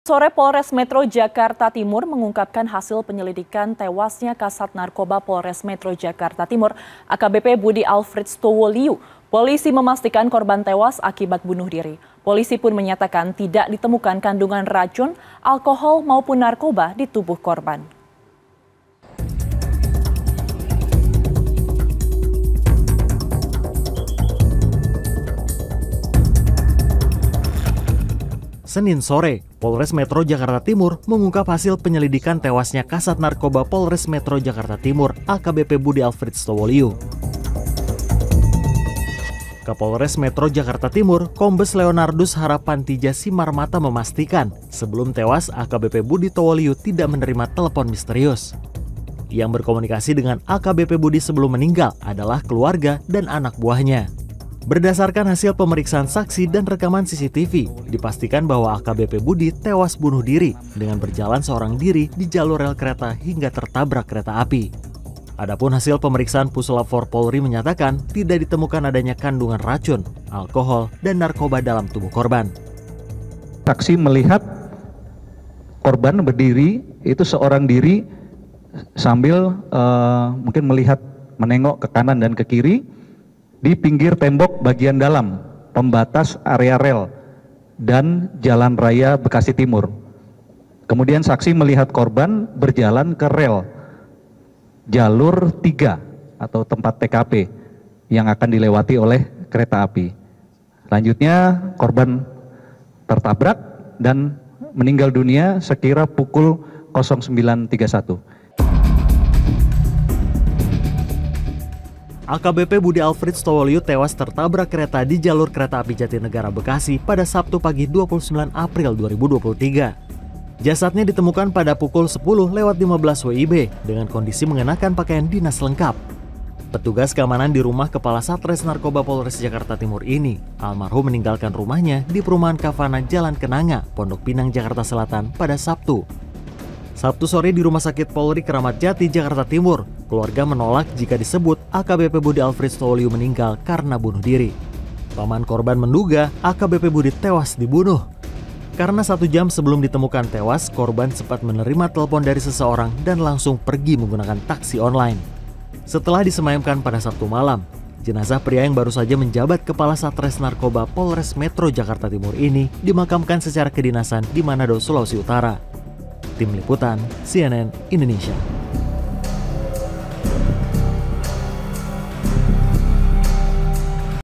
Sore Polres Metro Jakarta Timur mengungkapkan hasil penyelidikan tewasnya Kasat Narkoba Polres Metro Jakarta Timur AKBP Budi Alfred Stowoliu. Polisi memastikan korban tewas akibat bunuh diri. Polisi pun menyatakan tidak ditemukan kandungan racun, alkohol maupun narkoba di tubuh korban. Senin sore, Polres Metro Jakarta Timur mengungkap hasil penyelidikan tewasnya Kasat Narkoba Polres Metro Jakarta Timur AKBP Budi Alfred Stowoliu. Kapolres Metro Jakarta Timur, Kombes Leonardus Harapantija Simarmata memastikan sebelum tewas AKBP Budi Stowoliu tidak menerima telepon misterius. Yang berkomunikasi dengan AKBP Budi sebelum meninggal adalah keluarga dan anak buahnya. Berdasarkan hasil pemeriksaan saksi dan rekaman CCTV, dipastikan bahwa AKBP Budi tewas bunuh diri dengan berjalan seorang diri di jalur rel kereta hingga tertabrak kereta api. Adapun hasil pemeriksaan Puslap 4 Polri menyatakan tidak ditemukan adanya kandungan racun, alkohol, dan narkoba dalam tubuh korban. Saksi melihat korban berdiri, itu seorang diri sambil mungkin menengok ke kanan dan ke kiri, di pinggir tembok bagian dalam pembatas area rel dan Jalan Raya Bekasi Timur. Kemudian saksi melihat korban berjalan ke rel jalur 3 atau tempat TKP yang akan dilewati oleh kereta api. Selanjutnya korban tertabrak dan meninggal dunia sekira pukul 09.31. AKBP Budi Alfred Stowoliu tewas tertabrak kereta di jalur kereta api Jatinegara Bekasi pada Sabtu pagi 29 April 2023. Jasadnya ditemukan pada pukul 10:15 WIB dengan kondisi mengenakan pakaian dinas lengkap. Petugas keamanan di rumah Kepala Satres Narkoba Polres Jakarta Timur ini, almarhum meninggalkan rumahnya di perumahan Kavana Jalan Kenanga, Pondok Pinang, Jakarta Selatan pada Sabtu sore di Rumah Sakit Polri Kramat Jati, Jakarta Timur. Keluarga menolak jika disebut AKBP Budi Alfred Stowoliu meninggal karena bunuh diri. Paman korban menduga AKBP Budi tewas dibunuh. Karena 1 jam sebelum ditemukan tewas, korban sempat menerima telepon dari seseorang dan langsung pergi menggunakan taksi online. Setelah disemayamkan pada Sabtu malam, jenazah pria yang baru saja menjabat Kepala Satres Narkoba Polres Metro Jakarta Timur ini dimakamkan secara kedinasan di Manado, Sulawesi Utara. Tim Liputan CNN Indonesia.